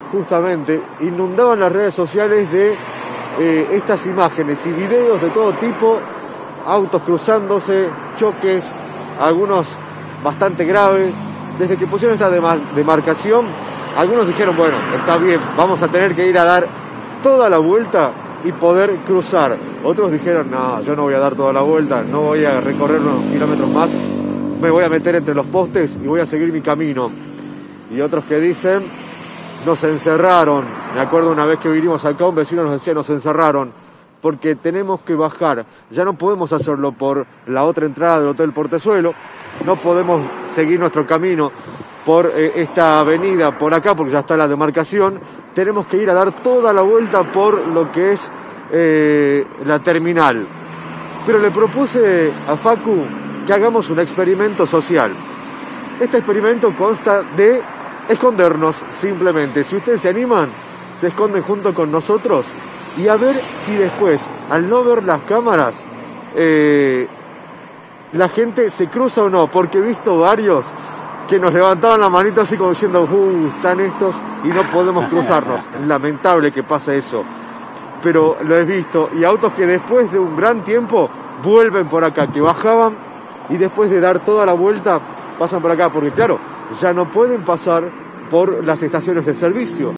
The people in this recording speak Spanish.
justamente inundaban las redes sociales de estas imágenes y videos de todo tipo, autos cruzándose, choques, algunos bastante graves. Desde que pusieron esta demarcación, algunos dijeron, bueno, está bien, vamos a tener que ir a dar toda la vuelta y poder cruzar. Otros dijeron, no, yo no voy a dar toda la vuelta, no voy a recorrer unos kilómetros más, me voy a meter entre los postes y voy a seguir mi camino. Y otros que dicen, nos encerraron. Me acuerdo una vez que vinimos acá, un vecino nos decía, nos encerraron, porque tenemos que bajar. Ya no podemos hacerlo por la otra entrada del Hotel Portezuelo, no podemos seguir nuestro camino por esta avenida, por acá, porque ya está la demarcación. Tenemos que ir a dar toda la vuelta por lo que es la terminal. Pero le propuse a Facu que hagamos un experimento social. Este experimento consta de escondernos simplemente. Si ustedes se animan, se esconden junto con nosotros y a ver si después, al no ver las cámaras, la gente se cruza o no, porque he visto varios que nos levantaban la manito así como diciendo, están estos y no podemos cruzarnos. Es lamentable que pase eso, pero lo he visto, y autos que después de un gran tiempo vuelven por acá, que bajaban y después de dar toda la vuelta pasan por acá, porque claro, ya no pueden pasar por las estaciones de servicio.